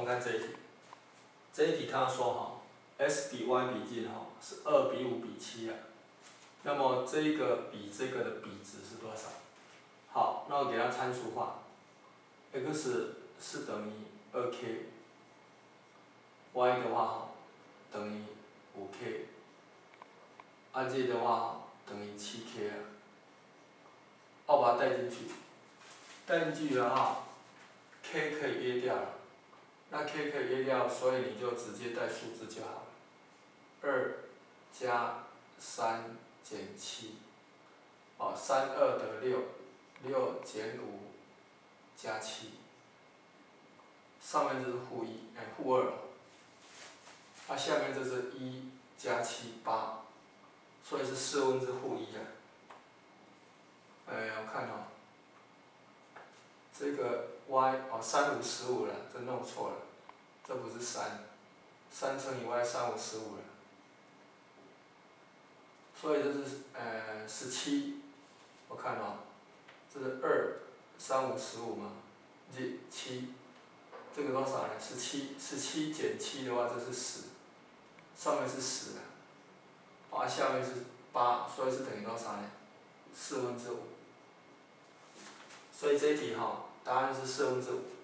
看这一题，这一题他说哈 ，x 比 y 比近哈是2比5比7啊，那么这个比这个的比值是多少？好，那我给它参数化 ，x 是等于2k，y 的话等于5k，z 的话等于7k 啊，我把它带进去，带进去的话 ，k 可以约掉了，那 k 可以约掉，所以你就直接带数字就好了。2加3减7，哦，3、2得6，6减5加7，上面这是负2，那下面这是1加7 8，所以是1/4的。我看哦，这个 y 哦3、5、15了，这弄错了，这不是3乘以 y 3、5、15了。所以这是17，我看哦，这是2、3、5、15嘛，这7，这个多少呢？17减7的话，这是10，上面是10了，下面是8，所以是等于多少呢？5/4。所以这一题哈，答案是5/4。